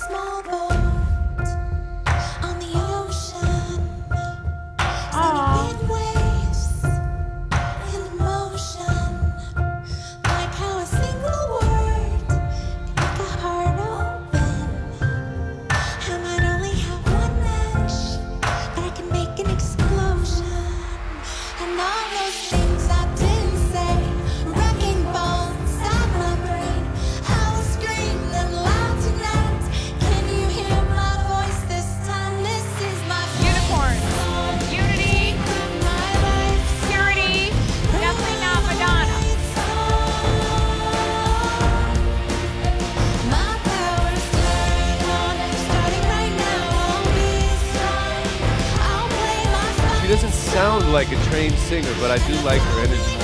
small boat on the ocean, singing big waves in motion, like how a single word can make a heart open. I might only have one wish, but I can make an explosion. And all those things I didn't say, wrecking balls inside my brain. I will scream them loud tonight. Can you hear my voice this time? This is my Unicorn. Unity. my life. Purity. Definitely not Madonna. My power's turned on, starting right now. I'll be strong. I'll play my She doesn't sound like a trained singer, but I do like her energy.